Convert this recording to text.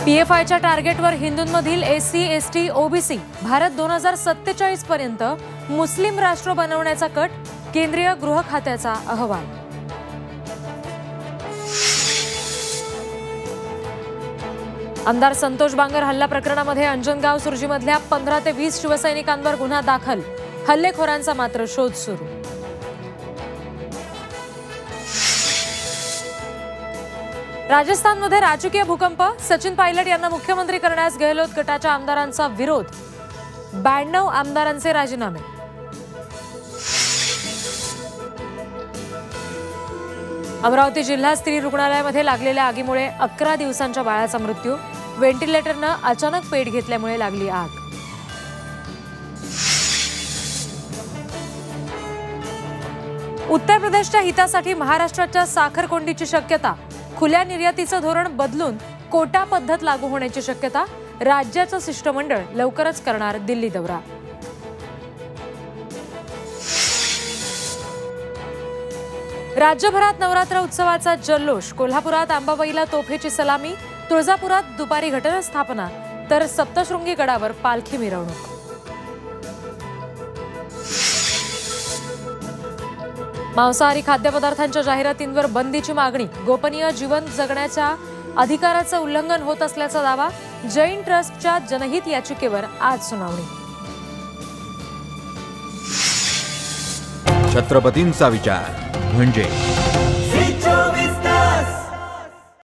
पीएफआयच्या टार्गेटवर हिंदूंमधील SC, ST, OBC Bharat 2047 पर्यंत मुस्लिम राष्ट्र बनवण्याचा कट, केंद्रीय गृह खात्याचा अहवाल। आमदार संतोष बांगर हल्ला प्रकरणामध्ये अंजनगाव सुर्जीमधल्या 15 ते 20 शिवसैनिकांवर गुन्हा दाखल, हल्लेखोरांचा मात्र शोध सुरू। राजस्थानमध्ये राजकीय भूकंप, सचिन पायलट यांना मुख्यमंत्री करण्यास गेहलोत गटाच्या आमदारांचा विरोध, 92 आमदारांचे राजीनामे। अमरावती जिल्हा स्त्री रुग्णालयामध्ये लागलेल्या आगीमुळे 11 दिवसांच्या बाळाचा मृत्यू, व्हेंटिलेटरनं अचानक पेट घेतल्यामुळे लागली आग। उत्तर प्रदेशच्या हितासाठी महाराष्ट्राच्या साखर कोंडीची शक्यता, खुल्या निर्यातीचं धोरण बदलून कोटा पद्धत लागू होण्याची शक्यता, राज्याचं शिष्टमंडळ लवकरच करणार दिल्ली दौरा। राज्यभरात नवरात्र उत्सवाचा जल्लोष, कोल्हापुरात अंबाबाईला तोफेची सलामी, तुळजापुरात दुपारी घटस्थापना, तर सप्तशृंगी गडावर पालखी मिरवणूक। मांसाहारी खाद्यपदार्थांच्या जाहिरातींवर बंदीची मागणी, गोपनीय जीवन जगण्याच्या अधिकाराचं उल्लंघन होत असल्याचा दावा, जैन ट्रस्टच्या जनहित याचिकेवर आज सुनावणी। छत्रपतींचा विचार म्हणजे